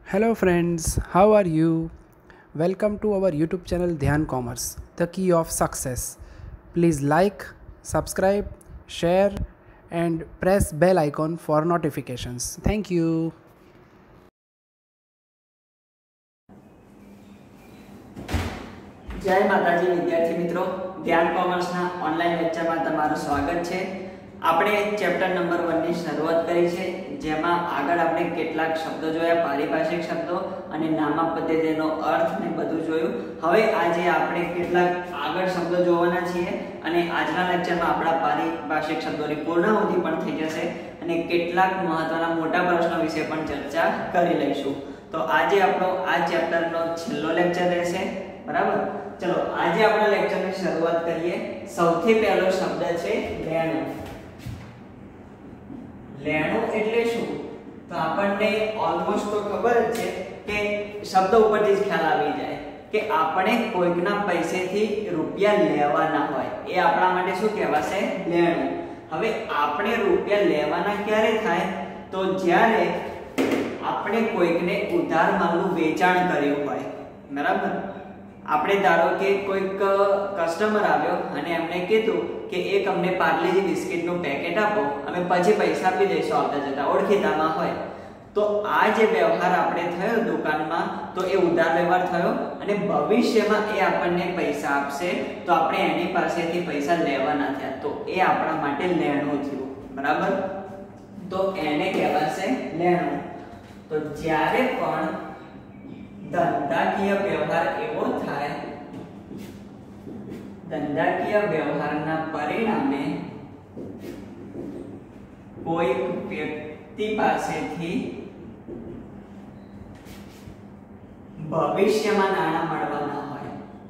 Hello friends, how are you? Welcome to our YouTube channel Dhyan Commerce, the key of success. Please like, subscribe, share and press bell icon for notifications. Thank you. जय माताजी विद्यार्थी मित्रों, ध्यान कॉमर्सना online लेक्चરમાં તમારું સ્વાગત છે। આપણે ચેપ્ટર નંબર 1 ની શરૂઆત કરી છે, જેમાં આગળ આપણે કેટલાક શબ્દો જોયા, પારિભાષિક શબ્દો અને નામાપદ્ય તેનો અર્થ ને બધું જોયું। હવે આજે આપણે કેટલાક આગળ શબ્દો જોવાના છીએ અને આજના લેક્ચરમાં આપણા પારિભાષિક શબ્દોની પૂર્ણાહુતિ પણ થઈ જશે અને કેટલાક મહત્વના મોટા પ્રશ્નો વિશે પણ ચર્ચા કરી લઈશું। તો આજે આપણો આ ચેપ્ટરનો છેલ્લો લેક્ચર રહેશે, બરાબર। चलो आज अपना लेक्चर ની શરૂઆત કરીએ। સૌથી પહેલો શબ્દ છે લેણું। લેણું એટલે શું? તો આપણને ઓલમોસ્ટ તો ખબર જ છે કે શબ્દ ઉપરથી જ ખ્યાલ આવી જાય કે આપણે કોઈકના પૈસેથી રૂપિયા લેવાના હોય એ આપણા માટે શું કહેવાશે? લેણું। હવે આપણે રૂપિયા લેવાના ક્યારે થાય? તો જ્યારે આપણે કોઈકને ઉધાર માલનું વેચાણ કર્યું હોય, બરાબર। આપણે ધારો કે કોઈક કસ્ટમર આવ્યો અને એમને કીધું કે એક અમને પાર્લેજી બિસ્કિટનું પેકેટ આપો, અમે પછી પૈસા આપી દઈશું આવતા જતા, ઓળખીતામાં હોય। તો આ જે વ્યવહાર આપણે થયો દુકાનમાં, તો એ ઉધાર વ્યવહાર થયો અને ભવિષ્યમાં એ આપણને પૈસા આપશે તો આપણે એની પાસેથી પૈસા લેવાના થયા, તો એ આપણા માટે લેણું થયું, બરાબર। તો એને કહેવાશે લેણું। તો જ્યારે પણ ધંધાકીય વ્યવહાર એવો થાય, ધંધાકીય વ્યવહારના પરિણામે કોઈ વ્યક્તિ પાસેથી ભવિષ્યમાં નાણાં મળવાના હોય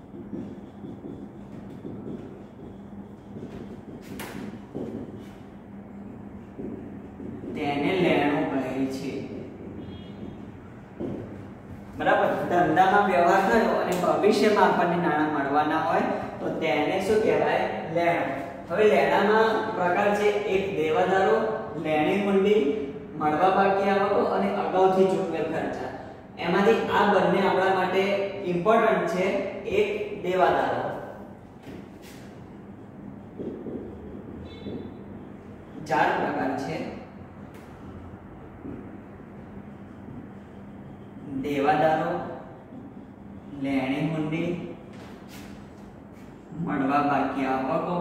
તેને લેણું કહે છે, બરાબર। ધંધામાં વ્યવહાર થયો અને ભવિષ્યમાં આપણને નાણાં મળવાના હોય તો તેને શું કહેવાય? લેણું। હવે લેણાના પ્રકાર છે, એક દેવાદારો, લેણી મૂડી, મળવા બાકી આવકો અને અગાઉથી ચૂકવેલ ખર્ચા। એમાંથી આ બંને આપણા માટે ઇમ્પોર્ટન્ટ છે। એક દેવાદારો, ચાર પ્રકાર છે: દેવાદારો, લેણી મૂડી, મળવા બાકી આવકો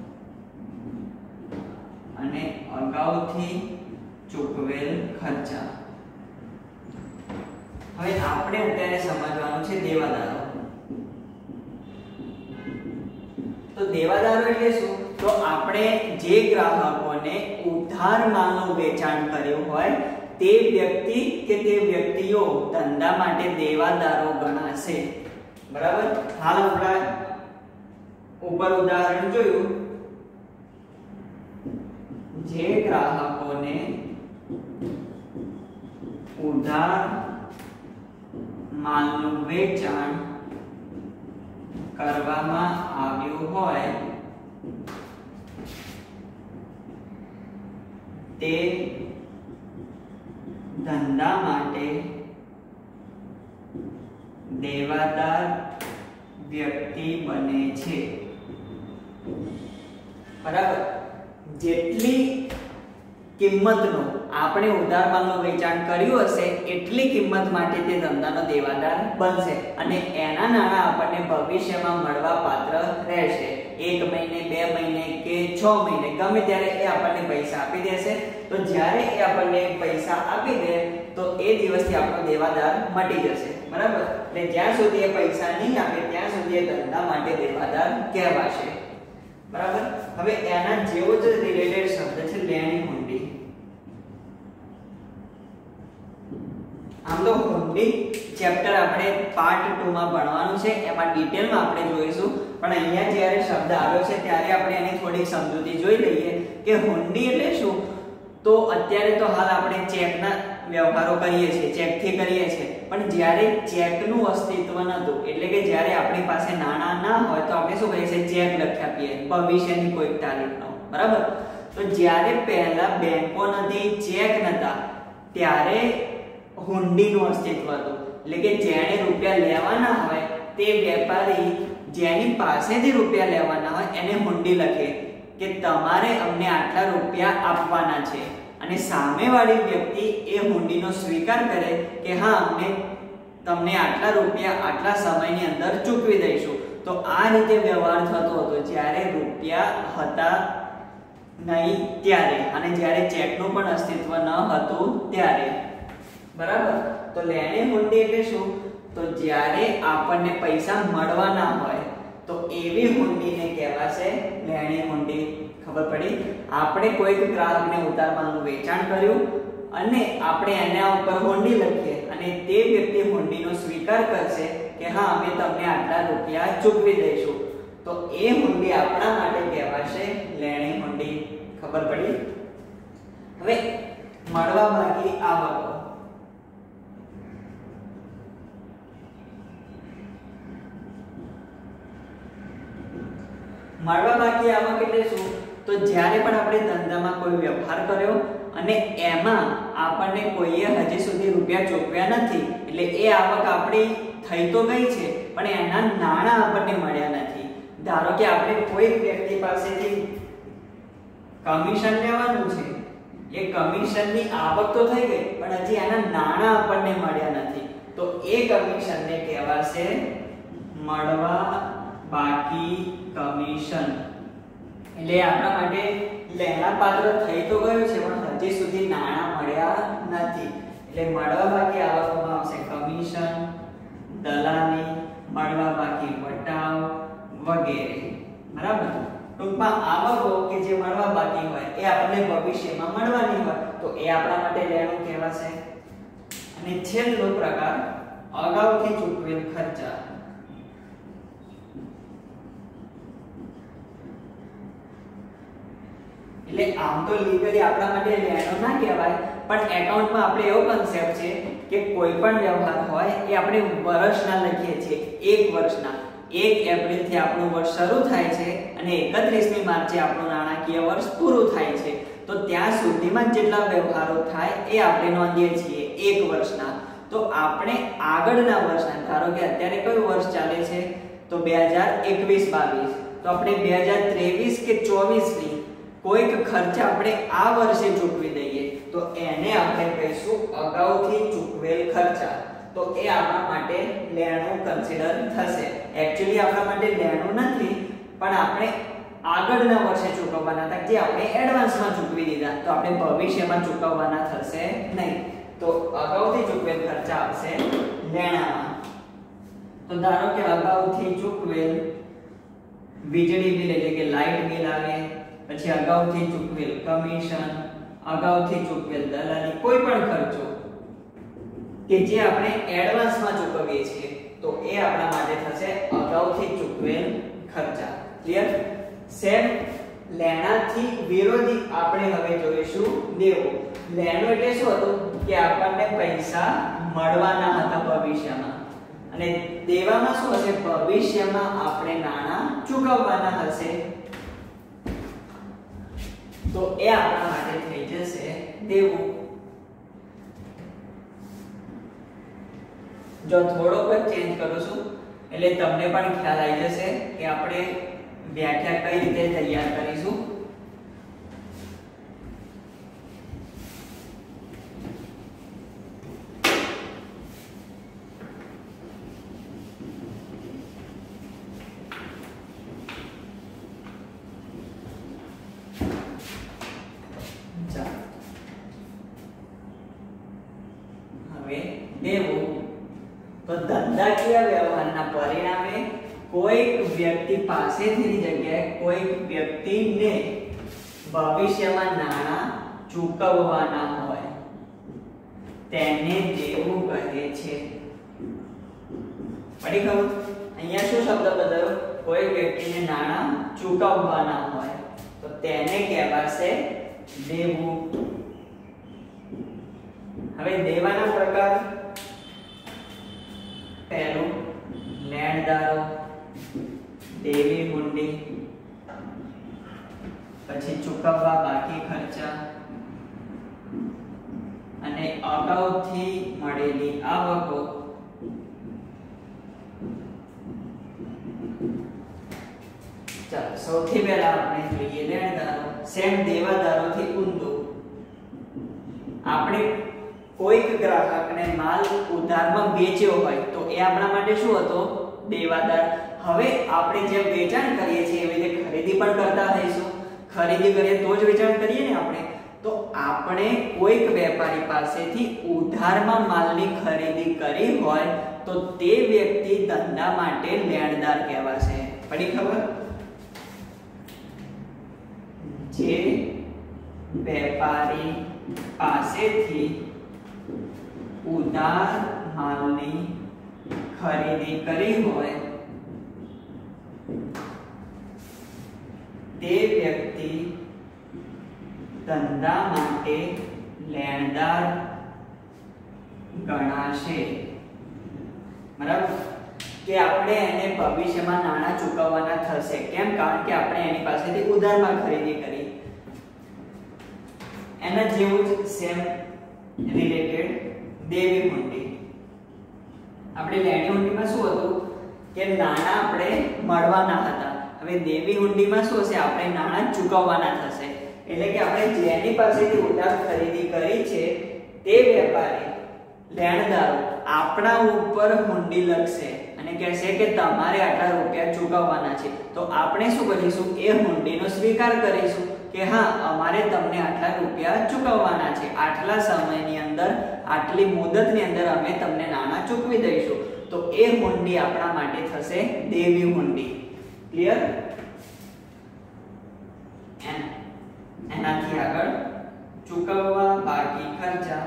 અને અગાઉથી ચૂકવેલ ખર્ચા। હવે આપણે અત્યારે સમજવાનું છે દેવાદારો। તો દેવાદારો એટલે શું? તો આપણે જે ગ્રાહકોને ઉધાર માલનું વેચાણ કર્યું હોય તે વ્યક્તિ કે તે વ્યક્તિઓ ધંધા માટે દેવાદારો ગણાશે, બરાબર। હાલ આપણે ઉપર ઉદાહરણ જોયું, જે ગ્રાહકોને ઉધાર માલનું વેચાણ કરવામાં આવ્યું હોય તે ધંધા માટે દેવાદાર વ્યક્તિ બને છે, બરાબર। જેટલી કિંમતનો આપણે ઉધાર માલનું વેચાણ કર્યું હશે એટલી કિંમત માટે તે ધંધાનો દેવાદાર બનશે અને એના નાણાં આપણને ભવિષ્યમાં મળવા પાત્ર રહેશે। 1 મહિને, 2 મહિને કે 6 મહિને ગમે ત્યારે એ આપણને પૈસા આપી દેશે। તો જ્યારે એ આપણને પૈસા આપી દે તો એ દિવસથી આપણો દેવાદાર મટી જશે, બરાબર। એટલે જ્યાં સુધી એ પૈસા નહીં આપે ત્યાં સુધી એ ધંધા માટે દેવાદાર કહેવાશે, બરાબર। હવે એના જેવો જ રિલેટેડ શબ્દ છે લેણી હુંડી। આમ તો હુંડી ચેપ્ટર આપણે પાર્ટ 2 માં ભણવાનું છે, એમાં ડિટેલમાં આપણે જોઈશું, પણ અહીંયા જ્યારે શબ્દ આવ્યો છે ત્યારે આપણે એની થોડી સમજૂતી જોઈ લઈએ કે હુંડી એટલે શું। તો અત્યારે તો હાલ આપણે ચેકના વ્યવહારો કરીએ છીએ, ચેકથી કરીએ છીએ, પણ જ્યારે ચેકનું અસ્તિત્વ નહોતું, એટલે કે જ્યારે આપણી પાસે નાણાં ના હોય તો આપણે શું કરીએ છીએ? ચેક લખી આપીએ ભવિષ્યની કોઈક તારીખનો, બરાબર। તો જ્યારે પહેલા બેંકો નથી, ચેક નતા, ત્યારે હુંડીનું અસ્તિત્વ હતું, એટલે કે જેણે રૂપિયા લેવાના હોય તે વેપારી જેની પાસેથી રૂપિયા લેવાના હોય એને હુંડી લખે કે તમારે અમને આટલા રૂપિયા આપવાના છે, અને સામેવાળી વ્યક્તિ એ હુંડીનો સ્વીકાર કરે કે હા અમને તમને આટલા રૂપિયા આટલા સમયની અંદર ચૂકવી દઈશું. તો આ રીતે વ્યવહાર થતો હતો જ્યારે રૂપિયા હતા નહીં ત્યારે, અને જ્યારે ચેકનું પણ અસ્તિત્વ ન હતું ત્યારે. બરાબર. તો લેણી હુંડી એટલે શું? તો જ્યારે આપણને પૈસા મળવાના હોય તો એવી હુંડીને કહેવાશે લેણી હુંડી. ખબર પડી? આપણે કોઈક ગ્રાહકને ઉધાર માલનું વેચાણ કર્યું અને આપણે એના ઉપર હુંડી લખીએ અને તે વ્યક્તિ હુંડીનો સ્વીકાર કરશે કે હા અમે તમને આટલા રૂપિયા ચૂકવી દઈશું, તો એ હુંડી આપણા માટે કહેવાશે લેણી હુંડી. ખબર પડી? હવે મળવા બાકી આવકો. મળવા બાકી આવક એટલે શું? તો જ્યારે પણ આપણે ધંધામાં કોઈ વ્યવહાર કર્યો અને એમાં આપણને કોઈએ હજી સુધી રૂપિયા ચૂકવ્યા નથી, એટલે એ આવક આપણી થઈ તો ગઈ છે પણ એના નાણાં આપણને મળ્યા નથી. ધારો કે આપણે કોઈ વ્યક્તિ પાસેથી કમિશન લેવાનું છે, એ કમિશનની આવક તો થઈ ગઈ પણ હજી એના નાણાં આપણને મળ્યા નથી, તો એ કમિશનને કહેવાશે મળવા બાકી કમિશન. એટલે આપણા માટે લેણા પાત્ર થઈ તો ગયું છે પણ હજી સુધી નાણાં મળ્યા નથી, એટલે મળવા બાકી આવકમાં આવશે કમિશન, દલાલી, મળવા બાકી વટાવ વગેરે. બરાબર. ટૂંકમાં આવકો કે જે મળવા બાકી હોય એ આપણને ભવિષ્યમાં મળવાની હોય તો એ આપણા માટે લેણું કહેવાશે. અને છેલ્લો પ્રકાર અગાઉથી ચૂકવેલ ખર્ચા. એટલે આમ તો લીગલી આપણા માટે લેણો ના કહેવાય પણ એકાઉન્ટમાં આપણે એવો કન્સેપ્ટ છે કે કોઈ પણ વ્યવહાર હોય એ આપણે વર્ષના લખીએ છીએ, એક વર્ષના. 1 એપ્રિલ થી આપણું વર્ષ શરૂ થાય છે અને 31મી માર્ચે આપણું નાણાકીય વર્ષ પૂરું થાય છે, તો ત્યાં સુધીમાં જેટલા વ્યવહારો થાય એ આપણે નોંધીએ છીએ એક વર્ષના. તો આપણે આગળના વર્ષના, ધારો કે અત્યારે કયું વર્ષ ચાલે છે તો 2021-22, તો આપણે 2023 કે 24 ની કોઈક ખર્ચ આપણે આ વર્ષે ચૂકવી દઈએ તો એને આપણે કહીશું અગાઉથી ચૂકવેલ ખર્ચા. તો એ આપણા માટે લેણું કન્સિડર થશે. એક્ચ્યુઅલી આપણા માટે લેણું નથી પણ આપણે આગળના વર્ષે ચૂકવવાના હતા જે આપણે એડવાન્સમાં ચૂકવી દીધા, તો આપણે ભવિષ્યમાં ચૂકવવાના થશે નહીં. તો અગાઉથી ચૂકવેલ ખર્ચા આવશે લેણામાં. તો ધારો કે અગાઉથી ચૂકવેલ વીજળી બિલ એટલે કે લાઇટ બિલ આવે, પછી અગાઉથી ચૂકવેલ કમિશન, અગાઉથી ચૂકવેલ દલાલી, કોઈ પણ ખર્ચો કે જે આપણે એડવાન્સમાં ચૂકવીએ છીએ તો એ આપણા માટે થશે અગાઉથી ચૂકવેલ ખર્ચા. ક્લિયર? સેમ લેણાથી વિરોધી આપણે હવે જોઈશું દેવું. લેણું એટલે શું હતું કે આપણને પૈસા મળવાના હતા ભવિષ્યમાં, અને દેવામાં શું હશે? ભવિષ્યમાં આપણે નાણાં ચૂકવવાના હશે, તો એ આપણા માટે થઈ જશે દેવું. જો થોડોક જ ચેન્જ કરું છું એટલે તમને પણ ખ્યાલ આવી જશે કે આપણે વ્યાખ્યા કઈ રીતે તૈયાર કરીશું. દેવું તો ધંધાકીય વ્યવહારના પરિણામે કોઈક વ્યક્તિ પાસેથી જગ્યાએ કોઈક વ્યક્તિને ભવિષ્યમાં નાણાં ચૂકવવાના હોય તેને દેવું કહે છે. પડી ખબર? અહીંયા શું શબ્દ બદલ્યો? કોઈ વ્યક્તિને નાણાં ચૂકવવાના હોય તો તેને કહેવાશે દેવું. હવે દેવાના પ્રકાર. પહેલું લેણદારો, દેવી હુંડી, પછી ચૂકવવા બાકી ખર્ચા અને અગાઉથી મળેલ આવકો ચાલો સૌથી પહેલા આપણે જોઈએ લેણદારો સેમ દેવાદારોથી ઊંધું આપણે કોઈક ગ્રાહકને માલ ઉધારમાં વેચ્યો હોય તો એ આપણા માટે શું હતો દેવાદાર હવે આપણે જેમ વેચાણ કરીએ છીએ એવી રીતે ખરીદી પણ કરતા થઈશું ખરીદી કરીએ તો જ વેચાણ કરીએ ને આપણે તો આપણે કોઈક વેપારી પાસેથી ઉધારમાં માલની ખરીદી કરી હોય તો તે વ્યક્તિ ધંધા માટે લેણદાર કહેવાશે પડી ખબર જે વેપારી પાસેથી ઉધાર માલની ખરીદી કરી હોય તે વ્યક્તિ ધંધા માટે લેણદાર ગણાશે બરાબર કે આપણે એને ભવિષ્યમાં નાણાં ચૂકવવાના થશે કેમ કારણ કે આપણે એની પાસેથી ઉધારમાં ખરીદી કરી એના જેવું જ સેમ રિલેટેડ દેવી હુંડી આપણે લેણી હુંડીમાં શું હતું કે નાણાં આપણે મળવાના હતા હવે દેવી હુંડીમાં શું હશે આપણે નાણાં ચૂકવવાના થશે એટલે કે આપણે જેની પાસેથી ઉધાર ખરીદી કરી છે તે વેપારી લેણદારો આપણા ઉપર હુંડી લખશે અને કહેશે કે તમારે આટલા રૂપિયા ચૂકવવાના છે તો આપણે શું કરીશું એ હુંડીનો સ્વીકાર કરીશું કે હા અમારે તમને આટલા રૂપિયા ચૂકવવાના છે આટલા સમયની અંદર આટલી મુદતની અંદર અમે તમને નાણાં ચૂકવી દઈશું તો એ હુંડી આપણા માટે થશે દેવી હુંડી ક્લિયર એનાથી આગળ ચૂકવવા બાકી ખર્ચા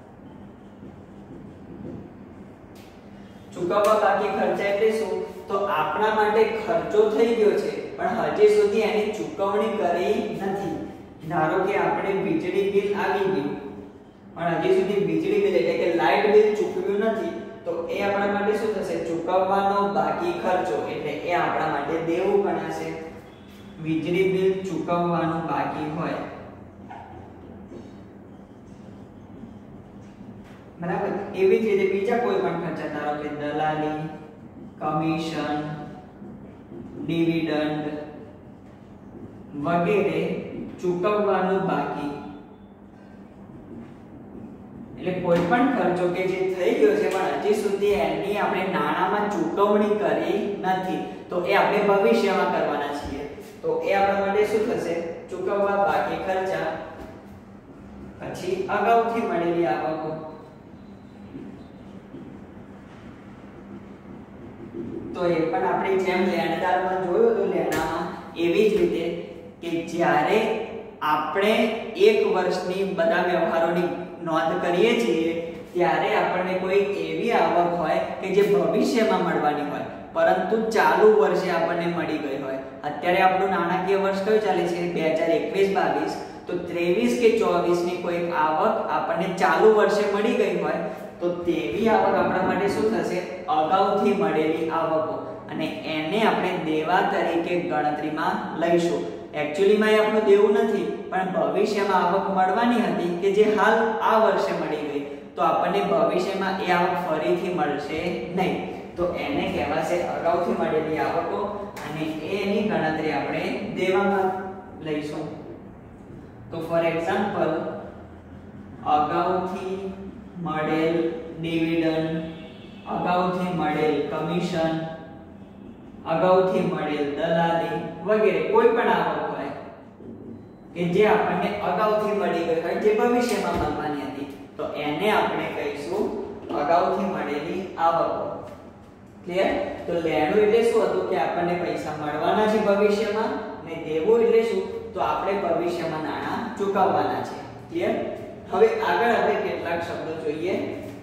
ચૂકવવા બાકી ખર્ચા એટલે શું તો આપણા માટે ખર્ચો થઈ ગયો છે પણ હજી સુધી એની ચૂકવણી કરી નથી ધારો કે આપણે વીજળી બિલ આવી ગયું પણ હજી સુધી વીજળી બિલ એટલે કે લાઇટ બિલ ચૂકવ્યું નથી તો એ આપણા માટે શું થશે ચૂકવવાનો બાકી ખર્ચો એટલે એ આપણા માટે દેવું ગણાશે વીજળી બિલ ચૂકવવાનું બાકી હોય બરાબર એવી જ રીતે બીજા કોઈ પણ ખર્ચા ધારો કે દલાલી કમિશન ડિવિડન્ડ વગેરે ચૂકવવાનું બાકી એટલે કોઈ પણ ખર્ચો કે જે થઈ ગયો છે પણ હજી સુધી એની આપણે નાણાંમાં ચૂકવણી કરી નથી તો એ આપણે ભવિષ્યમાં કરવાના છીએ તો એ આપણા માટે શું થશે ચૂકવવા બાકી ખર્ચા પછી અગાઉથી મળેલી આવકો તો એ પણ આપણે જેમ લેણદારમાં જોયું તો લેણામાં એવી જ રીતે કે જ્યારે આપણે એક વર્ષની બધા વ્યવહારોની નોંધ કરીએ છીએ ત્યારે આપણને કોઈ એવી આવક હોય કે જે ભવિષ્યમાં મળવાની હોય પરંતુ ચાલુ વર્ષે આપણને મળી ગઈ હોય અત્યારે આપણું નાણાકીય વર્ષ કયું ચાલે છે 2021-22 તો 23 કે 24 ની કોઈ આવક આપણને ચાલુ વર્ષે મળી ગઈ હોય તો તેવી આવક આપણા માટે શું થશે અગાઉથી મળેલી આવકો અને એને આપણે દેવા તરીકે ગણતરીમાં લઈશું એક્ચ્યુઅલી માં આપણું દેવું નથી પણ ભવિષ્યમાં આવક મળવાની હતી કે જે હાલ આ વર્ષે મળી ગઈ તો આપણને ભવિષ્યમાં એ આવક ફરીથી મળશે નહીં તો એને કહેવાશે અગાઉથી મળેલી આવકો અને એની ગણતરી આપણે દેવામાં લઈશું તો ફોર એક્ઝામ્પલ અગાઉથી મળેલ ડિવિડન્ડ અગાઉથી મળેલ કમિશન અગાઉથી મળેલ દલાલી વગેરે કોઈ પણ આવક હોય કે જે આપણને અગાઉથી મળી ગઈ હોય જે ભવિષ્યમાં મળવાની હતી તો એને આપણે કહીશું અગાઉથી મળેલી આવકો ક્લિયર તો લેણું એટલે શું હતું કે આપણને પૈસા મળવાના છે ભવિષ્યમાં ને દેવું એટલે શું તો આપણે ભવિષ્યમાં નાણાં ચૂકવવાના છે ક્લિયર હવે આગળ આપણે કેટલાક શબ્દો જોઈએ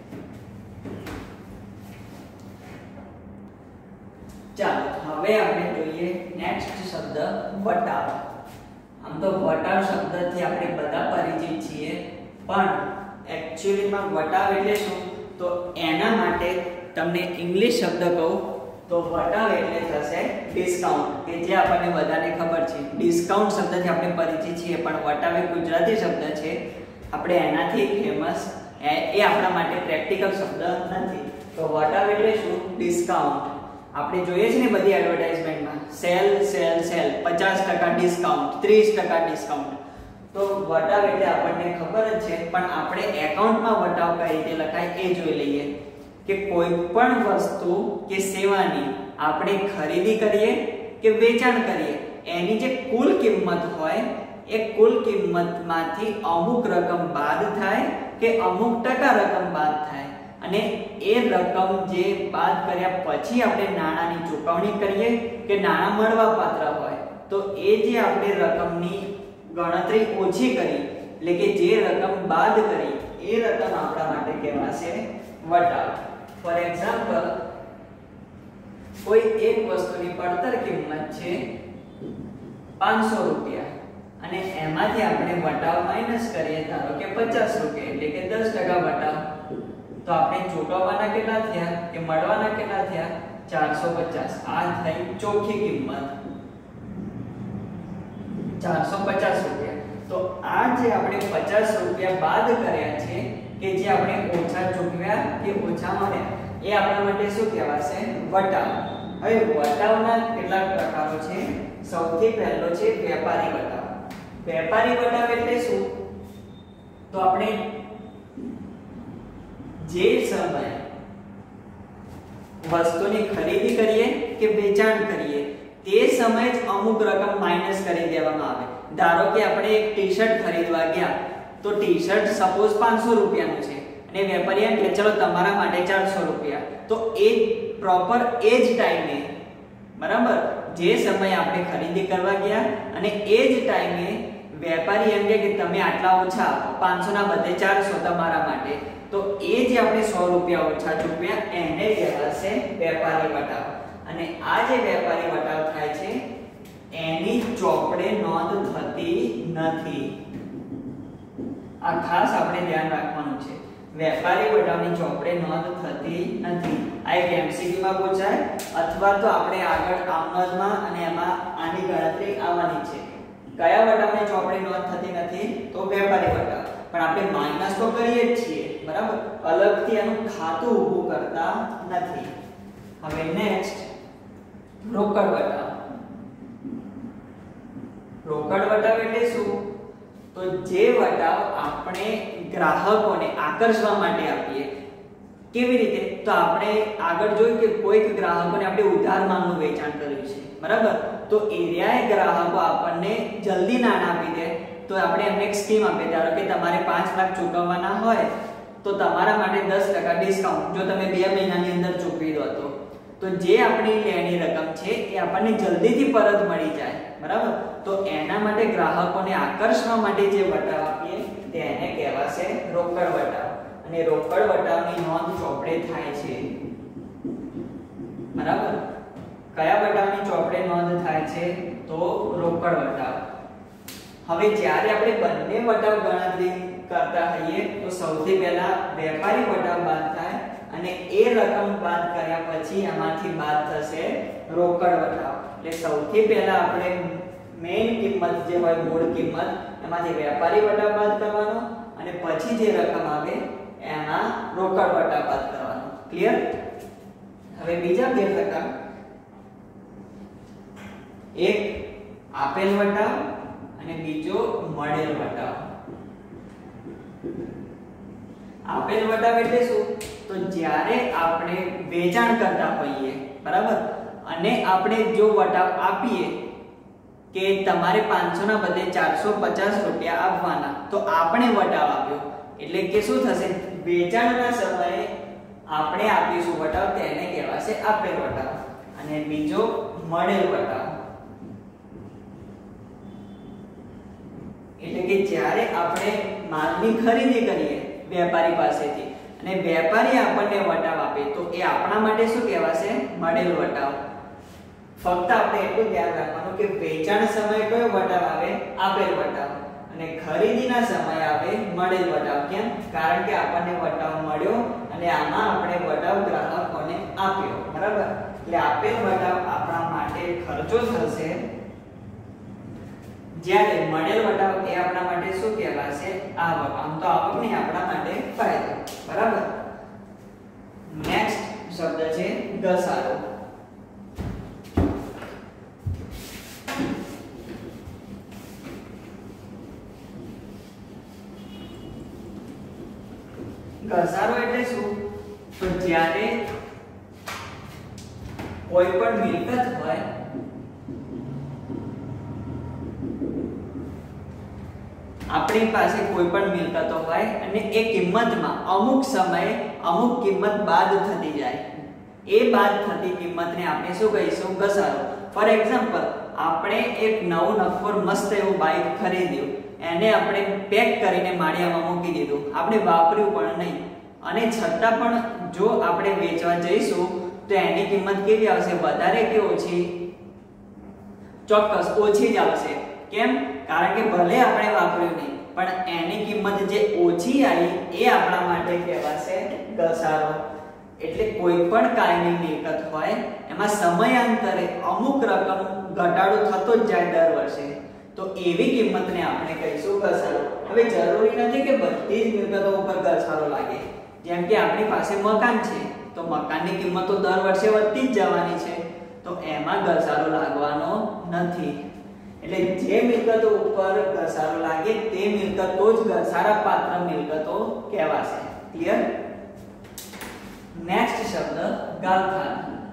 ચાલો હવે આપણે જોઈએ નેક્સ્ટ શબ્દ વટાવ આમ તો વટાવ શબ્દથી આપણે બધા પરિચિત છીએ પણ એક્ચ્યુઅલી માં વટાવ એટલે શું તો એના માટે તમને ઇંગ્લિશ શબ્દ કહું તો વટાવ એટલે થશે ડિસ્કાઉન્ટ કે જે આપણને બધાને ખબર છે ડિસ્કાઉન્ટ શબ્દથી આપણે પરિચિત છીએ પણ વટાવ એ ગુજરાતી શબ્દ છે આપણે એનાથી ફેમસ એ આપણા માટે પ્રેક્ટિકલ શબ્દ નથી. તો વટાવ એટલે શું? ડિસ્કાઉન્ટ. આપણે જોઈએ છે ને બધી એડવર્ટાઇઝમેન્ટમાં sale sale sale, 50% discount, 30% discount. તો વટાવ એટલે આપણને ખબર જ છે, પણ આપણે એકાઉન્ટમાં વટાવ કઈ રીતે લખાય એ જોઈ લઈએ. કે કોઈ પણ વસ્તુ કે સેવાની આપણે ખરીદી કરીએ કે વેચાણ કરીએ, એની જે કુલ કિંમત હોય એ કુલ કિંમતમાંથી અમુક રકમ બાદ થાય કે અમુક ટકા રકમ બાદ થાય, અને એ રકમ જે બાદ કર્યા પછી આપણે નાણાંની ચૂકવણી કરીએ કે નાણાં મળવાપાત્ર હોય, તો એ જે આપણે રકમની ગણતરી ઓછી કરી, એટલે કે જે રકમ બાદ કરી, એ રકમ આપણા માટે કહેવાશે વટાવ. ફોર એક્ઝામ્પલ, કોઈ એક વસ્તુની પડતર કિંમત છે 500 રૂપિયા અને એમાંથી આપણે વટાવ માઈનસ કરીએ, ધારો કે 50 રૂપિયા, એટલે કે 10% વટાવ, તો આપણે ચૂકવવાના કેટલા થયા કે મળવાના કેટલા થયા? 450. આ થઈ ચોખ્ખી કિંમત 450 રૂપિયા. તો આ જે આપણે 50 રૂપિયા બાદ કર્યા છે, કે જે આપણે ઓછા ચૂકવ્યા કે ઓછા મળ્યા, એ આપણા માટે શું કહેવાશે? વટાવ. હવે વટાવના કેટલાક પ્રકારો છે. સૌથી પહેલો છે વેપારી વટાવ. વેપારી વટાવ એટલે શું? તો આપણે જે સમયે વસ્તુની ખરીદી કરીએ કે વેચાણ કરીએ, તે સમયે જ અમુક રકમ માઈનસ કરી દેવામાં આવે. ધારો કે આપણે એક ટી-શર્ટ ખરીદવા ગયા, તો ટી-શર્ટ સપોઝ 500 રૂપિયાનું છે અને વેપારીએ કહે ચલો તમારા માટે 400 રૂપિયા. તો એ પ્રોપર એ જ ટાઈમે, બરાબર, જે સમયે આપણે ખરીદી કરવા ગયા અને એ જ ટાઈમે વેપારી એમ કે તમે આટલા ઓછા આપો, 500 ના બદલે 400 તમારા માટે, તો એ જે આપણે 100 રૂપિયા ઓછા ચૂકવ્યા એને કહેવાશે વેપારી વટાવ. અને આ જે વેપારી વટાવ થાય છે એની ચોપડે નોંધ થતી નથી. આ ખાસ આપણે ધ્યાન રાખવાનું છે. વેપારી વટાવની ચોપડે નોંધ થતી નથી. આ એક એમસીક્યુ માં પૂછાય, અથવા તો આપણે આગળ આમનોંધમાં અને એમાં આની ગણતરી આવવાની છે. કયા વટાવની ચોપડે નોંધ થતી નથી? તો વેપારી વટાવ. પણ આપણે માઈનસ તો કરીએ જ છીએ, બરાબર, અલગથી એનું ખાતું ઊભું કરતા નથી. હવે નેક્સ્ટ રોકડ વટાવ. રોકડ વટાવ એટલે શું? તો જે વટાવ આપણે ગ્રાહકોને આકર્ષવા માટે આપીએ. કેવી રીતે? તો આપણે આગળ જોયું કે કોઈક ગ્રાહકોને આપણે ઉધાર માંગનું વેચાણ કર્યું છે, બરાબર, તો એરિયાએ ગ્રાહકો આપણને જલ્દી નાણાં આપી દે, તો આપણે એમને એક સ્કીમ આપીએ. ધારો કે તમારે 5 લાખ ચૂકવવાના હોય તો તમારા માટે 10% ડિસ્કાઉન્ટ જો તમે 2 મહિનાની અંદર ચૂકવી દો તો જે આપણી લેણી રકમ છે એ આપણને જલ્દીથી પરત મળી જાય, બરાબર. તો એના માટે ગ્રાહકોને આકર્ષવા માટે જે વટાવ આપીએ તેને કહેવાશે રોકડ વટાવ. અને રોકડ વટાવની નોંધ ચોપડે થાય છે, બરાબર. કયા વટાવની ચોપડે નોંધ થાય છે? તો રોકડ વટાવ. હવે જ્યારે આપણે બંને વટાવ ગણતરી કરતા હોઈએ તો સૌથી પહેલા વેપારી વટાવ બાદ થાય અને એ રકમ બાદ કર્યા પછી એમાંથી બાદ થશે રોકડ વટાવ. એટલે સૌથી પહેલા આપણે મેઈન કિંમત જે હોય મૂળ કિંમત એમાંથી વેપારી વટાવ બાદ કરવાનો અને પછી જે રકમ આવે એમાં રોકડ વટાવ બાદ કરવાનો. ક્લિયર? હવે બીજા બે પ્રકાર, એક આપેલ વટાવ અને બીજો મળેલ વટાવ. આપેલ વટાવ એટલે શું? તો જ્યારે આપણે વેચાણ કરતા હોઈએ, બરાબર, અને આપણે જો વટાવ આપીએ કે તમારે 500 ના બદલે 450 રૂપિયા આપવાના, તો આપણે વટાવ આપ્યો એટલે કે શું થશે? વેચાણના સમયે આપણે આપીશું વટાવ, તેને કહેવાશે આપેલ વટાવ. અને બીજો મળેલ વટાવ એટલે કે જ્યારે આપણે માલની ખરીદી કરીએ વેપારી પાસેથી અને વેપારી આપણને વટાવ આપે તો એ આપણા માટે શું કહેવાશે? મળેલ વટાવ. ફક્ત આપણે એટલું ધ્યાન રાખવાનું કે વેચાણ સમયે કયો વટાવ આવે? આપેલ વટાવ. અને ખરીદીના સમયે આવે મળેલ વટાવ. કેમ? કારણ કે આપણને વટાવ મળ્યો અને આમાં આપણે વટાવ ગ્રાહકોને આપ્યો, બરાબર. એટલે આપેલ વટાવ આપણા માટે ખર્ચો થશે, જ્યારે મળેલ વટાવ એ આપણા માટે શું કહેવાશે? આવક. આમ તો આવક નહીં, આપણા માટે ફાયદો. બરાબર. નેક્સ્ટ શબ્દ છે ઘસારો. ઘસારો એટલે શું? તો જ્યારે કોઈ પણ મિલકત હોય આપણી પાસે કોઈ પણ મિલકતો હોય અને એ કિંમતમાં અમુક સમયે અમુક કિંમત બાદ થતી જાય, એ બાદ થતી કિંમતને આપણે શું કહીશું? ઘસારો. ફોર એક્ઝામ્પલ, આપણે એક નવું નક્કોર મસ્ત એવું બાઇક ખરીદ્યું, એને આપણે પેક કરીને માળિયામાં મૂકી દીધું, આપણે વાપર્યું પણ નહીં, અને છતાં પણ જો આપણે વેચવા જઈશું તો એની કિંમત કેવી આવશે? વધારે કે ઓછી? ચોક્કસ ઓછી જ આવશે. કેમ? કારણ કે ભલે આપણે વાપર્યું નહીં, પણ એની કિંમત જે ઓછી આવી એ આપણા માટે કહેવાશે ઘસારો. એટલે કોઈ પણ કાયમી મિલકત હોય એમાં સમયાંતરે અમુક રકમ ઘટાડો થતો જ જાય દર વર્ષે, તો એવી કિંમતને આપણે કહીશું ઘસારો. હવે જરૂરી નથી કે બધી જ મિલકતો ઉપર ઘસારો લાગે. જેમ કે આપણી પાસે મકાન છે તો મકાનની કિંમત તો દર વર્ષે વધતી જ જવાની છે, તો એમાં ઘસારો લાગવાનો નથી. એટલે જે મિલકતો ઉપર ઘસારો લાગે તે મિલકતો જ ઘસારા પાત્ર મિલકતો કહેવાશે. ક્લિયર? નેક્સ્ટ શબ્દ ગાલખાદ.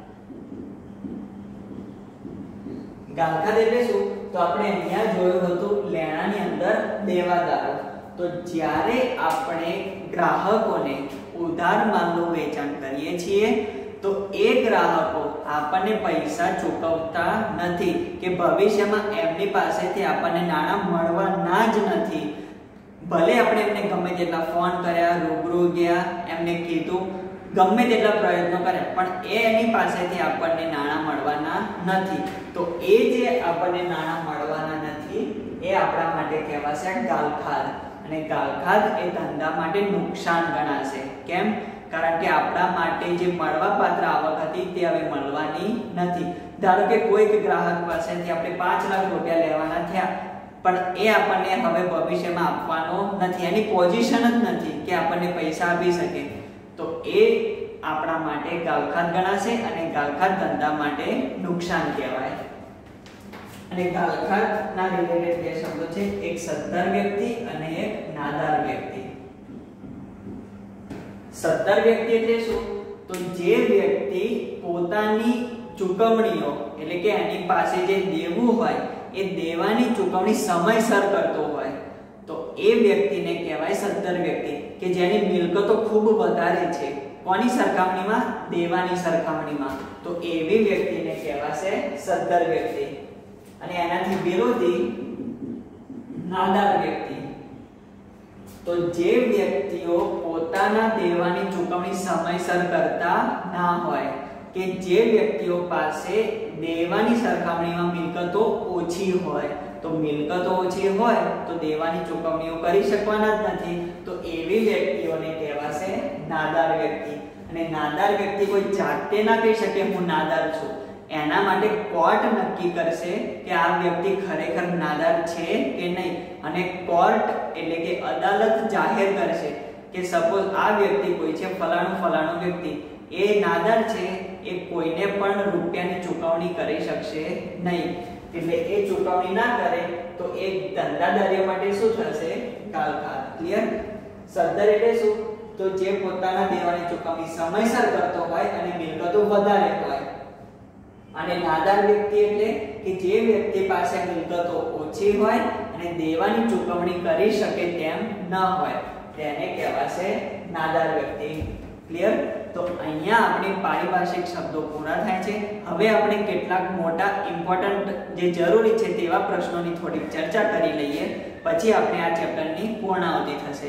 ગાલખાદ એટલે શું? તો આપણે અહીંયા જોયું હતું લેણાની અંદર દેવાદારો. તો જ્યારે આપણે ગ્રાહકોને ઉધાર માલનું વેચાણ કરીએ છીએ તો એ ગ્રાહકો આપણને પૈસા ચૂકવતા નથી કે ભવિષ્યમાં એમની પાસેથી આપણને નાણાં મળવાના જ નથી. ભલે આપણે એમને ગમે તેટલા ફોન કર્યા, રૂબરૂ ગયા, એમને કીધું, ગમે તેટલા પ્રયત્નો કર્યા, પણ એની પાસેથી આપણને નાણાં મળવાના નથી. તો એ જે આપણને નાણાં મળવાના નથી એ આપણા માટે કહેવાશે ગાલખાદ. અને ગાલખાદ એ ધંધા માટે નુકસાન ગણાશે. કેમ? કારણ કે આપણા માટે જે મળવાપાત્ર આવક હતી તે હવે મળવાની નથી. ધારો કે કોઈક ગ્રાહક પાસેથી આપણે 5 લાખ રૂપિયા લેવાના થયા, પણ એ આપણને હવે ભવિષ્યમાં આપવાનો નથી, એની પોઝિશન જ નથી કે આપણને પૈસા આપી શકે, તો એ આપણા માટે ગાલખાદ ગણાશે અને ગાલખાદ ધંધા માટે નુકસાન કહેવાય. અને ગાલખાદના રિલેટેડ બે શબ્દો છે, એક સદ્ધર વ્યક્તિ અને એક નાદાર વ્યક્તિ. સદ્ધર વ્યક્તિ એટલે શું? તો જે વ્યક્તિ પોતાની ચૂકવણીઓ એટલે કે એની પાસે જે દેવું હોય એ દેવાની ચૂકવણી સમયસર કરતો હોય, તો એ વ્યક્તિને કહેવાય સદ્ધર વ્યક્તિ, કે જેની મિલકતો ખૂબ વધારે છે. કોની સરખામણીમાં? દેવાની સરખામણીમાં. તો એવી વ્યક્તિને કહેવાશે સદ્ધર વ્યક્તિ. અને એનાથી વિરોધી નાદાર વ્યક્તિ. તો જે વ્યક્તિઓ પોતાના દેવાની ચૂકવણી સમયસર કરતા ના હોય, કે જે વ્યક્તિઓ પાસે દેવાની સરખામણીમાં મિલકતો ઓછી હોય, તો મિલકતો ઓછી હોય તો દેવાની ચૂકવણીઓ કરી શકવાના જ નથી, તો એવી વ્યક્તિઓને કહેવાશે નાદાર વ્યક્તિ. અને નાદાર વ્યક્તિ કોઈ જાતે ના કહી શકે હું નાદાર છું. એના માટે કોર્ટ નક્કી કરશે કે આ વ્યક્તિ ખરેખર નાદાર છે કે નહીં, અને કોર્ટ એટલે કે અદાલત જાહેર કરશે કે સપોઝ આ વ્યક્તિ કોઈ છે ફલાણું વ્યક્તિ, એ નાદાર છે, એ કોઈને પણ રૂપિયાની ચૂકવણી કરી શકશે નહીં. એટલે એ ચૂકવણી ના કરે તો એ ધંધાદારીઓ માટે શું થશે? ગાલખાદ. ક્લિયર? સદ્ધર એટલે શું? તો જે પોતાના દેવાની ચૂકવણી સમયસર કરતો હોય અને મિલકતો વધારે હોય. અને નાદાર વ્યક્તિ એટલે કે જે વ્યક્તિ પાસે મિલકતો ઓછી હોય અને દેવાની ચૂકવણી કરી શકે તેમ ન હોય, તેને કહેવાશે નાદાર વ્યક્તિ. ક્લિયર? તો અહીંયા આપણી પારિભાષિક શબ્દો પૂરા થાય છે. હવે આપણે કેટલાક મોટા ઇમ્પોર્ટન્ટ જે જરૂરી છે તેવા પ્રશ્નોની થોડીક ચર્ચા કરી લઈએ, પછી આપણે આ ચેપ્ટરની પૂર્ણાહુતિ થશે.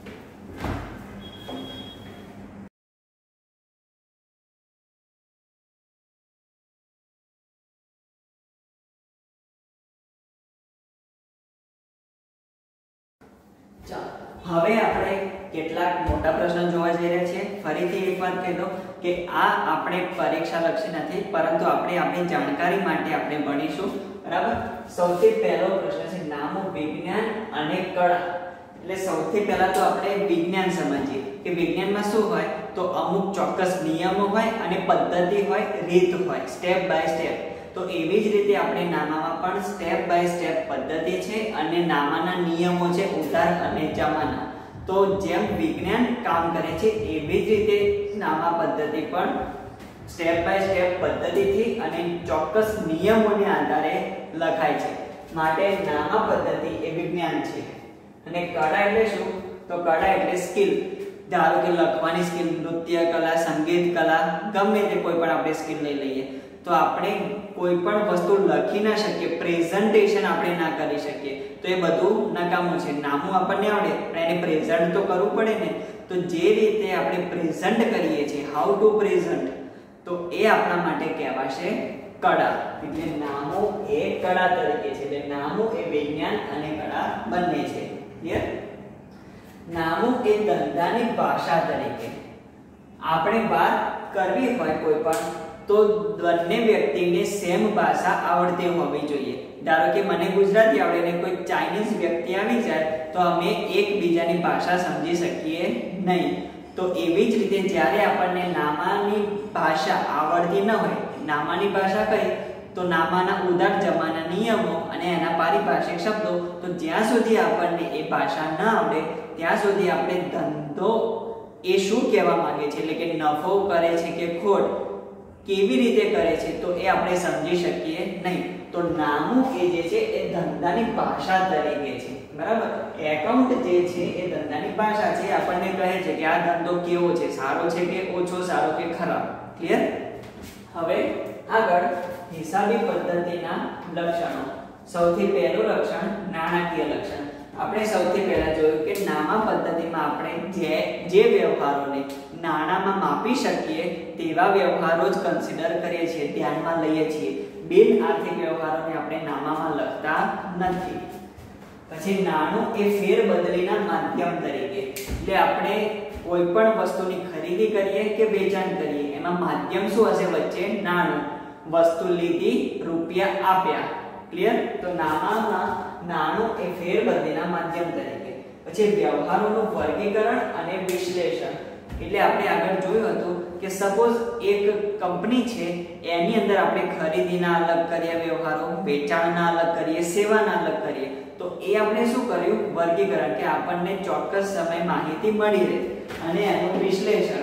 હવે આપણે કેટલાક મોટા પ્રશ્નો જોવા જઈ રહ્યા છીએ. ફરીથી એક વાત કહી દઉં કે આ આપણે પરીક્ષા લક્ષી નથી, પરંતુ આપણે આપણી જાણકારી માટે આપણે ભણીશું. બરાબર. સૌથી પહેલો પ્રશ્ન છે નામું વિજ્ઞાન અને કળા. એટલે સૌથી પહેલા તો આપણે વિજ્ઞાન સમજીએ કે વિજ્ઞાનમાં શું હોય તો અમુક ચોક્કસ નિયમો હોય અને પદ્ધતિ હોય, રીત હોય, સ્ટેપ બાય સ્ટેપ. તો એવી જ રીતે આપણે નામામાં પણ સ્ટેપ બાય સ્ટેપ પદ્ધતિ છે અને નામાના નિયમો છે ઉતાર અને જમાના. તો જેમ વિજ્ઞાન કામ કરે છે એવી જ રીતે નામા પદ્ધતિ પણ સ્ટેપ બાય સ્ટેપ પદ્ધતિથી અને ચોક્કસ નિયમોને આધારે લખાય છે. માટે નામા પદ્ધતિ એ વિજ્ઞાન છે. અને કળા એટલે શું તો કળા એટલે સ્કિલ. ધારો કે લખવાની સ્કિલ, નૃત્ય કલા, સંગીત કલા, ગમે તે કોઈ પણ આપણે સ્કિલ લઈ લઈએ તો આપણે કોઈ પણ વસ્તુ લખી ના શકીએ, પ્રેઝન્ટેશન આપણે ના કરી શકીએ તો એ બધું નકામું છે. નામું આપણને આવડે પણ એને પ્રેઝન્ટ તો કરવું પડે ને. તો જે રીતે આપણે પ્રેઝન્ટ કરીએ છીએ, હાઉ ટુ પ્રેઝન્ટ, તો એ આપણા માટે કહેવાશે કળા. એટલે નામું એ કળા તરીકે છે. એટલે નામું એ વિજ્ઞાન અને કળા બંને છે. ક્લિયર? નામું એ ધંધાની ભાષા તરીકે આપણે વાત કરવી હોય કોઈ પણ તો બંને વ્યક્તિને સેમ ભાષા આવડતી હોવી જોઈએ. ધારો કે મને ગુજરાતી આવડે ને કોઈ ચાઇનીઝ વ્યક્તિ આવી જાય તો અમે એકબીજાની ભાષા સમજી શકીએ નહીં. તો એવી જ રીતે જ્યારે આપણને નામાની ભાષા આવડતી ન હોય, નામાની ભાષા કઈ તો નામાના ઉદાર જમાના નિયમો અને એના પારિભાષિક શબ્દો, તો જ્યાં સુધી આપણને એ ભાષા ન આવડે ત્યાં સુધી આપણે ધંધો એ શું કહેવા માંગે છે, એટલે કે નફો કરે છે કે ખોટ, કેવી રીતે કરે છે તો એ આપણે સમજી શકીએ નહીં. તો નામું એ જે છે એ ધંધાની ભાષા તરીકે છે. બરાબર. એકાઉન્ટ જે છે એ ધંધાની ભાષા છે. આપણને કહે છે કે આ ધંધો કેવો છે, સારો છે કે ઓછો સારો કે ખરાબ. ક્લિયર? હવે આગળ હિસાબી પદ્ધતિના લક્ષણો. સૌથી પહેલું લક્ષણ નાણાકીય લક્ષણ. આપણે સૌથી પહેલા જોયું કે નામા પદ્ધતિમાં આપણે જે વ્યવહારોને નાણામાં માપી શકીએ તેવા વ્યવહારો જ કન્સિડર કરીએ છીએ, ધ્યાનમાં લઈએ છીએ. બિન આર્થિક વ્યવહારોને આપણે નામામાં લખતા નથી. પછી નાણું એ ફેરબદલીના માધ્યમ તરીકે, એટલે આપણે કોઈ પણ વસ્તુની ખરીદી કરીએ કે વેચાણ કરીએ એમાં માધ્યમ શું હશે વચ્ચે? નાણું. વસ્તુ લીધી, રૂપિયા આપ્યા. ક્લિયર? તો નામામાં નાણું એ ફેરબદલીના માધ્યમ તરીકે. પછી વ્યવહારોનું વર્ગીકરણ અને વિશ્લેષણ. એટલે આપણે આગળ જોયું હતું કે સપોઝ એક કંપની છે એની અંદર આપણે ખરીદીના અલગ કરીએ વ્યવહારો, વેચાણના અલગ કરીએ, સેવાના અલગ કરીએ. તો એ આપણે શું કર્યું? વર્ગીકરણ, કે આપણને ચોક્કસ સમય માહિતી મળી રહે. અને એનું વિશ્લેષણ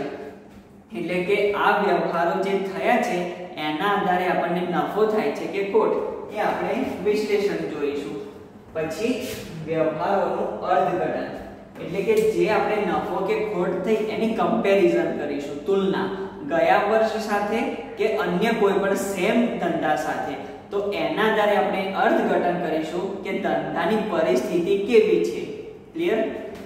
એટલે કે આ વ્યવહારો જે થયા છે એના આધારે આપણને નફો થાય છે કે ખોટ એ આપણે વિશ્લેષણ જોઈશું. પછી વ્યવહારોનું અર્થઘટન, એટલે કે જે આપણે નફો કે ખોટ થઈ એની કમ્પેરિઝન કરીશું, તુલના ગયા વર્ષ સાથે કે અન્ય કોઈ પણ સેમ ધંધા સાથે. તો એના આધારે આપણે અર્થઘટન કરીશું કે ધંધાની પરિસ્થિતિ કેવી છે. ક્લિયર?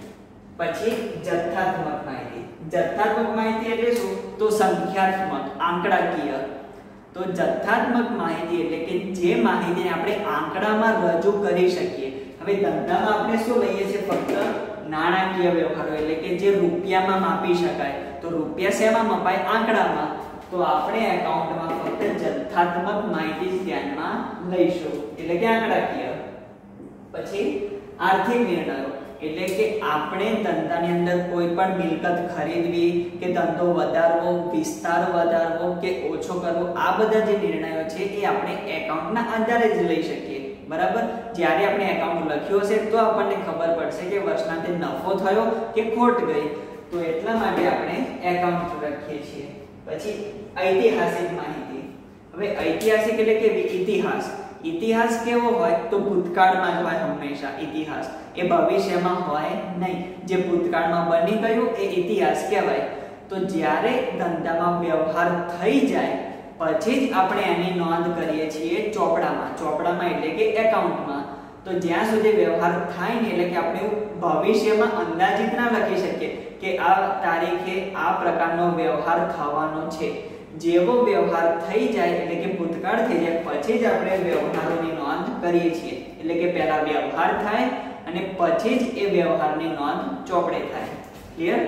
પછી જથ્થાત્મક માહિતી. જથ્થાત્મક માહિતી એટલે શું? તો સંખ્યાત્મક, આંકડાકીય. તો જથ્થાત્મક માહિતી એટલે કે જે માહિતીને આપણે આંકડામાં રજૂ કરી શકીએ. હવે ધંધામાં આપણે શું લઈએ છીએ? ફક્ત નાણાકીય વ્યવહારો, એટલે કે જે રૂપિયામાં માપી શકાય. તો રૂપિયા શેમાં મપાય? આંકડામાં. તો આપણે એકાઉન્ટમાં ફક્ત જથ્થાત્મક માહિતી ધ્યાનમાં લઈશું, એટલે કે આંકડાકીય. પછી આર્થિક નિર્ણયો, એટલે કે આપણે ધંધાની અંદર કોઈ પણ મિલકત ખરીદવી કે ધંધો વધારવો, વિસ્તાર વધારવો કે ઓછો કરવો, આ બધા જે નિર્ણયો છે એ આપણે એકાઉન્ટના આધારે જ લઈ શકીએ. બરાબર. જ્યારે આપણે એકાઉન્ટ લખ્યું હશે તો આપણને ખબર પડશે કે વર્ષના તે નફો થયો કે ખોટ ગઈ. તો એટલા માટે આપણે એકાઉન્ટ લખીએ છીએ. પછી ઐતિહાસિક માહિતી. હવે ઐતિહાસિક એટલે કે ઇતિહાસ. ઇતિહાસ કેવો હોય? તો ભૂતકાળમાં જ હોય હંમેશા ઇતિહાસ. એ ભવિષ્યમાં હોય નહીં. જે ભૂતકાળમાં બની ગયું એ ઇતિહાસ કહેવાય. તો જ્યારે ધંધામાં વ્યવહાર થઈ જાય પછી જ આપણે એની નોંધ કરીએ છીએ ચોપડામાં. ચોપડામાં એટલે કે એકાઉન્ટમાં. તો જ્યાં સુધી વ્યવહાર થાય ને એટલે કે આપણે ભવિષ્યમાં અંદાજિત ના લખી શકીએ કે આ તારીખે આ પ્રકારનો વ્યવહાર થવાનો છે. જેવો વ્યવહાર થઈ જાય એટલે કે ભૂતકાળ થઈ જાય પછી જ આપણે વ્યવહારોની નોંધ કરીએ છીએ. એટલે કે પહેલા વ્યવહાર થાય અને પછી જ એ વ્યવહારની નોંધ ચોપડે થાય. ક્લિયર?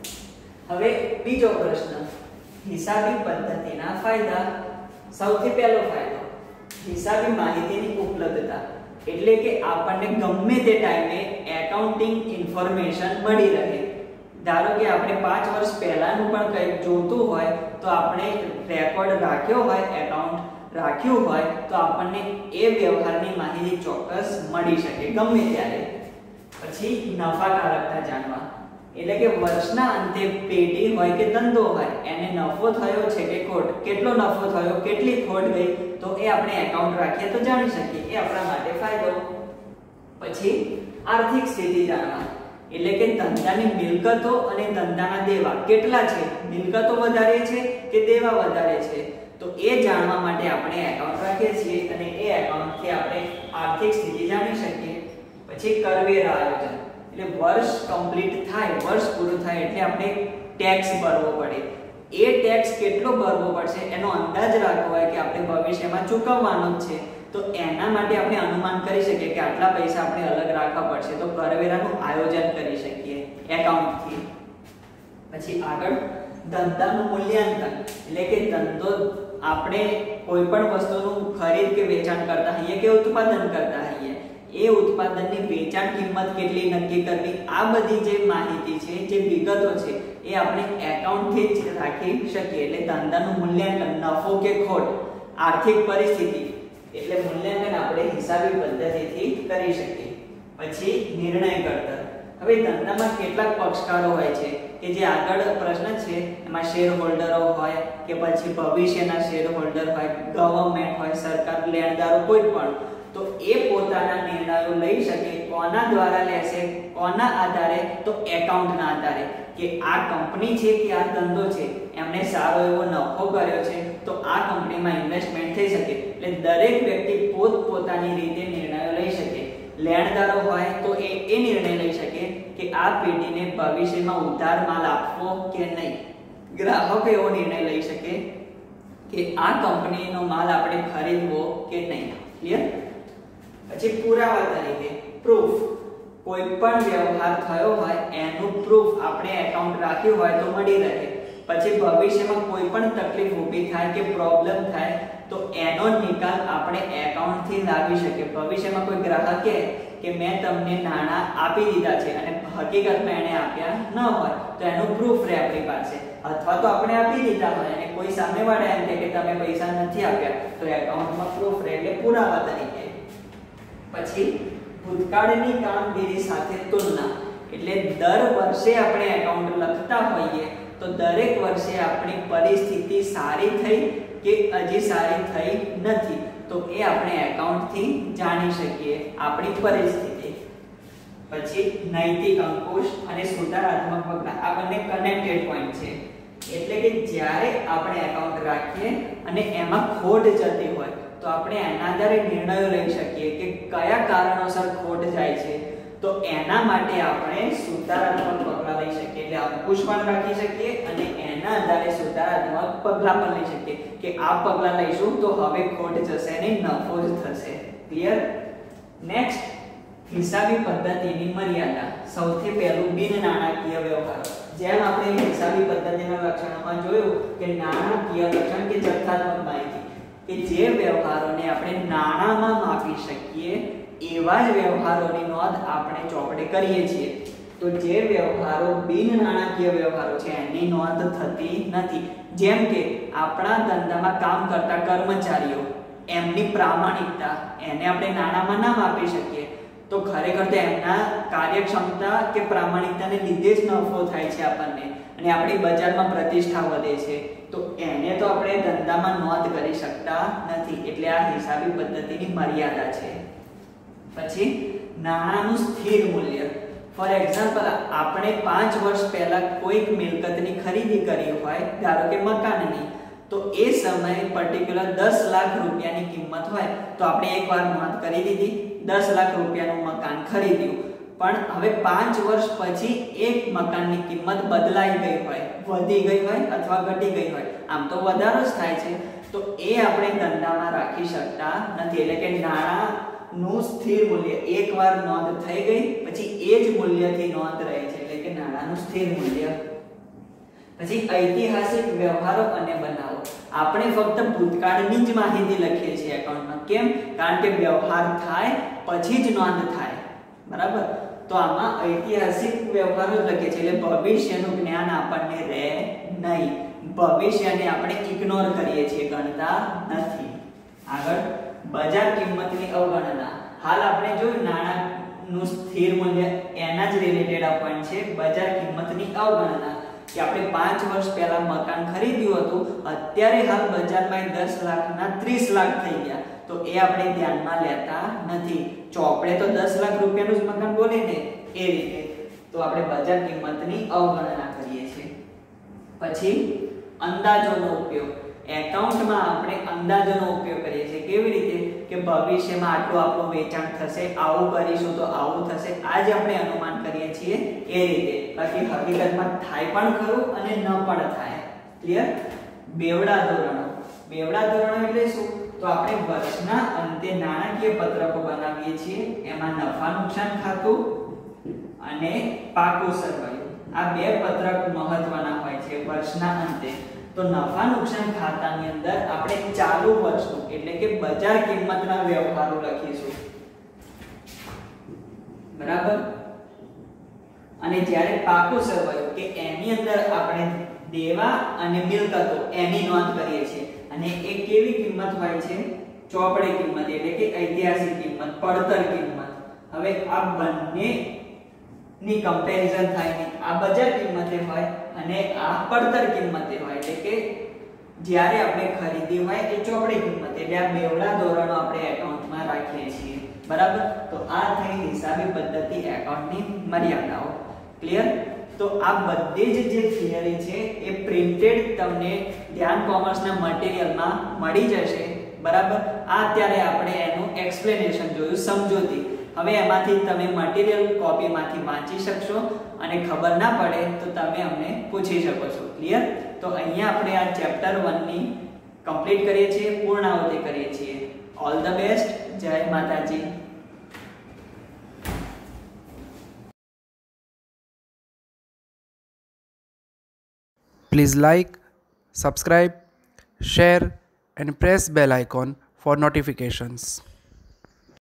હવે બીજો પ્રશ્ન, હિસાબી પદ્ધતિના ફાયદા. સૌથી પહેલો ફાયદો હિસાબી માહિતીની ઉપલબ્ધતા, એટલે કે આપણને ગમે તે ટાઈમે એકાઉન્ટિંગ ઇન્ફોર્મેશન મળી રહે. ધારો કે આપણે 5 વર્ષ પહેલાનું પણ કંઈક જોતું હોય તો આપણે રેકોર્ડ રાખ્યો હોય, એકાઉન્ટ રાખ્યું હોય તો આપણને એ વ્યવહારની માહિતી ચોક્કસ મળી શકે ગમે ત્યારે. પછી નફાકારકતા જાણવા, એટલે કે વર્ષના અંતે પેઢી હોય કે ધંધો હોય એને નફો થયો છે કે ખોટ, કેટલો નફો થયો, કેટલી ખોટ ગઈ, તો એ આપણે એકાઉન્ટ રાખીએ તો જાણી શકીએ, એ આપણા માટે ફાયદો. પછી આર્થિક સ્થિતિ જાણવા, એટલે કે ધંધાની મિલકતો અને ધંધાના દેવા કેટલા છે, મિલકતો વધારે છે કે દેવા વધારે છે, તો એ જાણવા માટે આપણે એકાઉન્ટ રાખીએ છીએ અને એ એકાઉન્ટથી આપણે આર્થિક સ્થિતિ જાણી શકીએ. પછી કરવેરા આયોજન, એટલે વર્ષ કમ્પ્લીટ થાય, વર્ષ પૂરું થાય એટલે આપણે ટેક્સ ભરવો પડે. એ ટેક્સ કેટલો ભરવો પડશે એનો અંદાજ રાખવો હોય કે આપણે ભવિષ્યમાં ચૂકવવાનો જ છે, તો એના માટે આપણે અનુમાન કરી શકીએ કે આટલા પૈસા આપણે અલગ રાખવા પડશે, તો કરવેરાનું આયોજન કરી શકીએ એકાઉન્ટથી. પછી આગળ ધંધાનું મૂલ્યાંકન, એટલે કે ધંધો આપણે કોઈ પણ વસ્તુનું ખરીદ કે વેચાણ કરતા હોઈએ કે ઉત્પાદન કરતા હોઈએ, એ ઉત્પાદનની વેચાણ કિંમત કેટલી નક્કી કરવી, આ બધી જે માહિતી છે, જે વિગતો છે એ આપણે એકાઉન્ટથી જ રાખી શકીએ. એટલે ધંધાનું મૂલ્યાંકન, નફો કે ખોટ, આર્થિક પરિસ્થિતિ, એટલે મૂલ્યાંકન આપણે હિસાબી પદ્ધતિથી કરી શકીએ. પછી નિર્ણય ઘડતર, હવે ધંધામાં કેટલાક પક્ષકારો હોય છે કે જે આગળ પ્રશ્ન છે એમાં શેર હોલ્ડરો હોય કે પછી ભવિષ્યના શેર હોલ્ડર હોય, ગવર્નમેન્ટ હોય, સરકાર, લેણદારો, કોઈ પણ, તો એ પોતાના નિર્ણયો લઈ શકે. કોના દ્વારા લેશે, કોના આધારે, તો એકાઉન્ટના આધારે, કે આ કંપની છે કે આ ધંધો છે એમને સારો એવો નફો કર્યો છે તો આ કંપનીમાં ઇન્વેસ્ટમેન્ટ થઈ શકે. એટલે દરેક વ્યક્તિ પોતપોતાની રીતે નિર્ણયો લઈ શકે. લેણદારો હોય તો એ નિર્ણય લઈ શકે કે આ પેઢીને ભવિષ્યમાં ઉધાર માલ આપવો કે નહીં. ગ્રાહક એવો નિર્ણય લઈ શકે કે આ કંપનીનો માલ આપણે ખરીદવો કે નહીં. ક્લિયર? પછી પુરાવા તરીકે પ્રૂફ, કોઈ પણ વ્યવહાર થયો હોય એનું પ્રૂફ આપણે એકાઉન્ટ રાખ્યું હોય તો મળી રહે. પછી ભવિષ્યમાં કોઈ પણ તકલીફ ઊભી થાય કે પ્રોબ્લેમ થાય તો એનો નિકાલ આપણે એકાઉન્ટથી લાવી શકીએ. ભવિષ્યમાં કોઈ ગ્રાહક કહે કે મેં તમને નાણાં આપી દીધા છે અને હકીકતમાં એને આપ્યા ન હોય તો એનું પ્રૂફ રહે આપણી પાસે, અથવા તો આપણે આપી દીધા હોય અને કોઈ સામેવાળા એમ કહે કે તમે પૈસા નથી આપ્યા તો એકાઉન્ટમાં પ્રૂફ રહે, એટલે પુરાવા તરીકે. પછી ભૂતકાળની કામગીરી સાથે તુલના, એટલે દર વર્ષે આપણે એકાઉન્ટ લખતા હોઈએ તો દરેક વર્ષે આપણી પરિસ્થિતિ સારી થઈ કે હજી સારી થઈ નથી, તો એ આપણે એકાઉન્ટથી જાણી શકીએ આપણી પરિસ્થિતિ. પછી નૈતિક અંકુશ અને સુધારાત્મક પગલાં, આ બંને કનેક્ટેડ પોઈન્ટ છે. એટલે કે જ્યારે આપણે એકાઉન્ટ રાખીએ અને એમાં ખોટ જતી હોય તો આપણે એના આધારે નિર્ણયો લઈ શકીએ કે કયા કારણોસર ખોટ જાય છે, તો એના માટે આપણે સુધારાત્મક પગલાં લઈ શકીએ. એટલે અંકુશ પણ રાખી શકીએ અને એના આધારે સુધારાત્મક પગલાં પણ લઈ શકીએ કે આ પગલાં લઈશું તો હવે ખોટ જશે નહીં, નફો જ થશે. ક્લિયર? નેક્સ્ટ, હિસાબી પદ્ધતિની મર્યાદા. સૌથી પહેલું બિન નાણાકીય વ્યવહારો. જેમ આપણે હિસાબી પદ્ધતિના લક્ષણોમાં જોયું કે નાણાકીય લક્ષણ કે જથ્થાત્મક માહિતી, કે જે વ્યવહારોને આપણે નાણાંમાં માપી શકીએ એવા જ વ્યવહારોની નોંધ આપણે ચોપડે કરીએ છીએ. તો જે વ્યવહારો બિન નાણાકીય વ્યવહારો છે એની નોંધ થતી નથી. જેમ કે આપણા ધંધામાં કામ કરતા કર્મચારીઓ, એમની પ્રામાણિકતા, એને આપણે નાણાંમાં ના માપી શકીએ તો ખરેખર તો એમના કાર્યક્ષમતા કે પ્રામાણિકતાને લીધે જ નફો થાય છે આપણને અને આપણી બજારમાં પ્રતિષ્ઠા વધે છે, તો એને તો આપણે ધંધામાં નોંધ કરી શકતા નથી. એટલે આ હિસાબી પદ્ધતિની મર્યાદા છે. પછી નાણાંનું સ્થિર મૂલ્ય. ફોર એક્ઝામ્પલ, આપણે 5 વર્ષ પહેલા કોઈક મિલકતની ખરીદી કરી હોય, ધારો કે મકાનની, તો એ સમયે પર્ટિક્યુલર 10 લાખ રૂપિયાની કિંમત હોય તો આપણે એકવાર નોંધ કરી દીધી, 10 લાખ રૂપિયાનું મકાન ખરીદ્યું. પણ હવે 5 વર્ષ પછી એક મકાનની કિંમત બદલાઈ ગઈ હોય, વધી ગઈ હોય અથવા ઘટી ગઈ હોય, આમ તો વધારો જ થાય છે, તો એ આપણે ધંધામાં રાખી શકતા નથી. એટલે કે નાણાંનું સ્થિર મૂલ્ય એકવાર નોંધ થઈ ગઈ પછી એ જ મૂલ્યથી નોંધ રહે છે, એટલે કે નાણાંનું સ્થિર મૂલ્ય. પછી ઐતિહાસિક વ્યવહારો અને બનાવો, આપણે ફક્ત ભૂતકાળની જ માહિતી લખીએ છીએ એકાઉન્ટમાં. કેમ? કારણ કે વ્યવહાર થાય પછી જ નોંધ થાય, બરાબર. તો આમાં ઐતિહાસિક વ્યવહારો જ લખીએ છીએ એટલે ભવિષ્યનું જ્ઞાન આપણને રહે નહીં. ભવિષ્યને આપણે ઇગ્નોર કરીએ છીએ, ગણતા નથી. આગળ બજાર કિંમતની અવગણના. હાલ આપણે જોયું નાણાંનું સ્થિર મૂલ્ય એના જ રિલેટેડ આ પોઈન્ટ છે. બજાર કિંમતની અવગણના કે આપણે 5 વર્ષ પહેલા મકાન ખરીદ્યું હતું, અત્યારે હાલ બજારમાં 10 લાખના 30 લાખ થઈ ગયા, તો એ આપણે ધ્યાનમાં લેતા નથી. ચોપડે તો 10 લાખ રૂપિયાનું જ મકાન બોલે ને, એ રીતે તો આપણે બજાર કિંમતની અવગણના કરીએ છીએ. પછી અંદાજોનો ઉપયોગ. એકાઉન્ટમાં આપણે અંદાજોનો ઉપયોગ કરીએ છીએ. કેવી રીતે? કે ભવિષ્યમાં આટલું આપણું વેચાણ થશે, આવું કરીશું તો આવું થશે, આ જે આપણે અનુમાન કરીએ છીએ એ રીતે. બાકી હકીકતમાં થાય પણ ખરું અને ન પણ થાય. ક્લિયર? બેવડા ધોરણો. બેવડા ધોરણો એટલે શું? તો આપણે વર્ષના અંતે નાણાકીય પત્રકો બનાવીએ છીએ. એમાં નફા નુકસાન ખાતું અને પાકું સરવાળું, આ બે પત્રક મહત્વના હોય છે વર્ષના અંતે. તો નફા નુકસાન ખાતાની અંદર આપણે ચાલુ વર્ષનું એટલે કે બજાર કિંમતના વ્યવહારો લખીશું, બરાબર. અને જ્યારે પાકું સરવાળું કે એની અંદર આપણે દેવા અને મિલકતો એની નોંધ કરીએ છીએ. અને એ કેવી કિંમત હોય છે? ચોપડે કિંમત એટલે કે ઐતિહાસિક કિંમત, પડતર કિંમત. હવે આ બંને ની કમ્પેરિઝન થાય ને આ બજાર કિંમતે હોય અને આ પડતર કિંમતે હોય, એટલે કે જ્યારે આપણે ખરીદી હોય એ ચોપડી કિંમત. એટલે આ બેવડા ધોરણો આપણે એકાઉન્ટમાં રાખીએ છીએ, બરાબર. તો આ થઈ હિસાબી પદ્ધતિ એકાઉન્ટની મર્યાદાઓ. ક્લિયર? તો આ બધી જ જે થિયરી છે એ પ્રિન્ટેડ તમને ધ્યાન કોમર્સના મટીરીયલમાં મળી જશે, બરાબર. આ અત્યારે આપણે એનું એક્સપ્લેનેશન જોયું, સમજૂતી. હવે એમાંથી તમે મટીરીયલ કોપીમાંથી વાંચી શકશો અને ખબર ના પડે તો તમે અમને પૂછી શકો છો. ક્લિયર? તો અહીંયા આપણે આ ચેપ્ટર 1 ની કમ્પ્લીટ કરીએ છીએ, પૂર્ણાવૃત્તિ કરીએ છીએ. All the best. જય Mataji. Please like, subscribe, share and press bell icon for notifications.